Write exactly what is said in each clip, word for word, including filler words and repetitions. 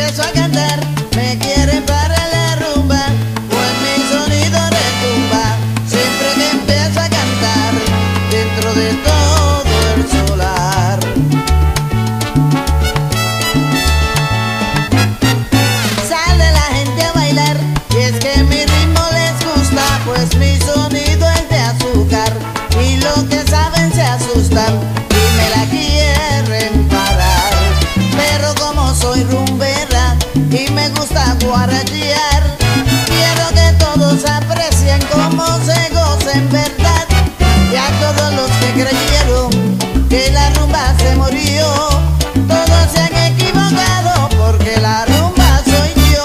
empiezo a cantar, me quieren para la rumba, pues mi sonido retumba. Siempre que empiezo a cantar, dentro de todo el solar. Sale la gente a bailar, y es que mi ritmo les gusta, pues mi sonido es de azúcar, y los que saben se asustan y me la quieren parar. Pero como soy rumbera y me gusta guarachear, quiero que todos aprecien cómo se goza en verdad. Y a todos los que creyeron que la rumba se murió, todos se han equivocado, porque la rumba soy yo.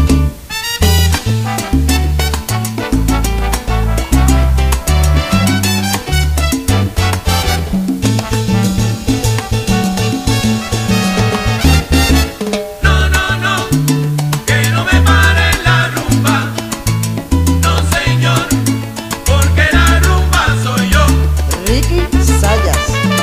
No, no, no, que no me pare la rumba. No, señor, porque la rumba soy yo. Ricky Sayas.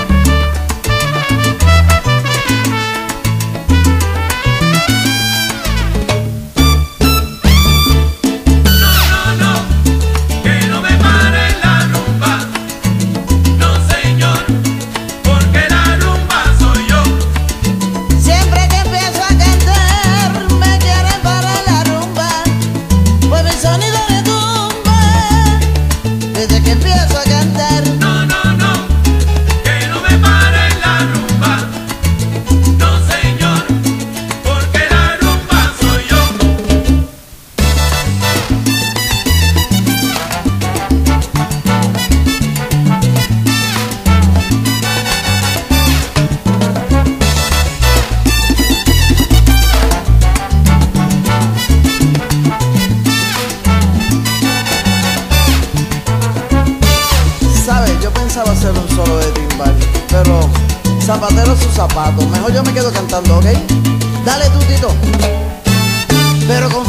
No, no, no, que no me pare la rumba. No, señor, porque la rumba soy yo. Siempre que empiezo a cantar, me quieren para la rumba, pues mi sonido retumba. Desde que empiezo a cantar, No, no, no, que no me pare la rumba. No, señor, porque la rumba soy yo. ¿sabes? Yo pensaba hacer un solo de timbal, pero zapatero sus zapatos. Mejor yo me quedo cantando, ¿ok? Dale tú, Tito. Pero con